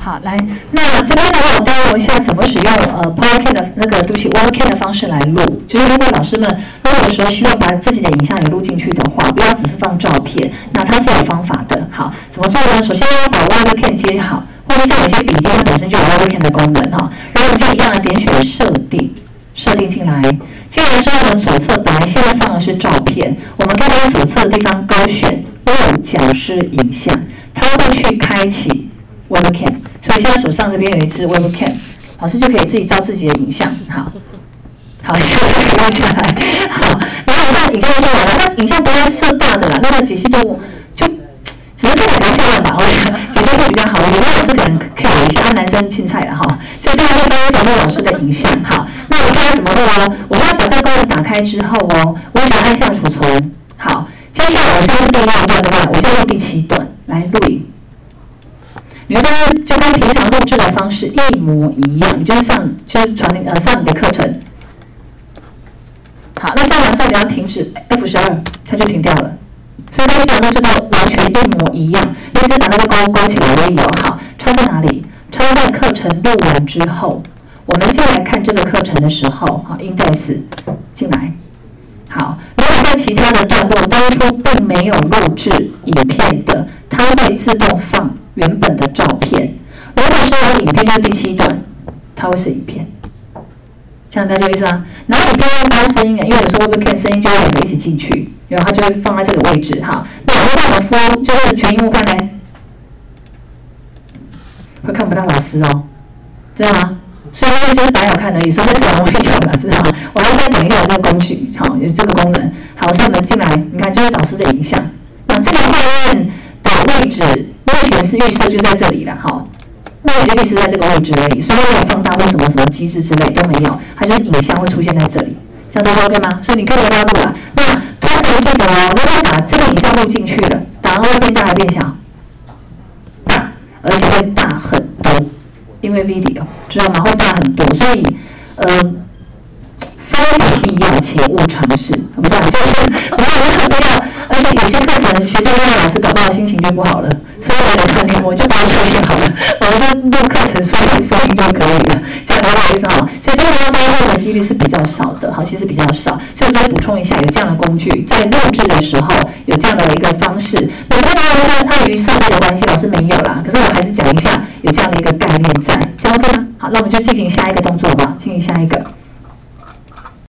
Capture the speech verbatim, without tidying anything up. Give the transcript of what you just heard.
好，来，那这边呢，我教一下怎么使用呃 PowerPoint 的那个对不起 Webcam 的方式来录。就是如果老师们录的时候希望把自己的影像也录进去的话，不要只是放照片，那它是有方法的。好，怎么做呢？首先要把 Webcam 接好，或者像有些笔电它本身就有 Webcam 的功能哈，然后我们就一样的点选设定，设定进来。进来之后呢，左侧本来现在放的是照片，我们可以在左侧的地方勾选右角是影像，它会去开启 Webcam。所以现在手上这边有一支 Webcam， 老师就可以自己照自己的影像。好，好，现在可以录下来。好，然后我现在影像出来了，那影像不要设大的啦，那个解析度就只是看起来比较漂亮吧，我觉得解析度比较好。有的老师可能可以有一下，男生青菜了哈。所以这个会帮导录老师的影像。好，那我看他怎么录哦。我现在把这个功能打开之后哦，我想按下储存。好，接下来我现在是第六段对吧？我现在录第七段，来录影。你会发现就跟平常录制的方式一模一样，就是上就是传呃上你的课程。好，那上完之后你要停止 F 十二，它就停掉了。所以跟平常录制都完全一模一样，你只是把那个勾勾起来而已哦。好，差在哪里？差在课程录完之后，我们进来看这个课程的时候，好 ，index 进来。好，如果在其他的段落当初并没有录制影片的，它会自动放原本的照片。如果是有影片，就是第七段，它会是影片。这样大家有意思吗？然后影片要包声音的，因为有时候 Webcam 声音就会两个一起进去，然后它就会放在这个位置。好，那我会让我们敷就是全荧幕看呢，会看不到老师哦，知道吗？所以因为就是摆好看而已，所以这个我会用的，知道吗？我还要再讲一下这个工具，好，有这个功能。好，所以我们进来，你看就是导师的影像。那这个画面的位置目前是预设就在这里了，好，那我就预设在这个位置而已，所以没有放大或什么什么机制之类都没有，它就是影像会出现在这里，这样大家 OK 吗？所以你可以把它录了。那通常记得哦，如果把这个影像录进去了，档案会变大还变小？大，而且会大很多。因为 video 知道吗？会大很多，所以呃非常必要且勿尝试，不知道就是没有任何必要，而且有些课程学生跟老师搞不好心情就不好了，所以我来看你，我就把它设定好了，我们就录课程说明声音就可以了，这样不好意思哈。所以这个地方发问的几率是比较少的，好，其实比较少，所以我再补充一下，有这样的工具，在录制的时候有这样的一个方式。有没有人碍于设备的关系，老师没有啦，可是我还是讲一下有这样的一个概念在，这样 OK 吗？好，那我们就进行下一个动作吧，进行下一个。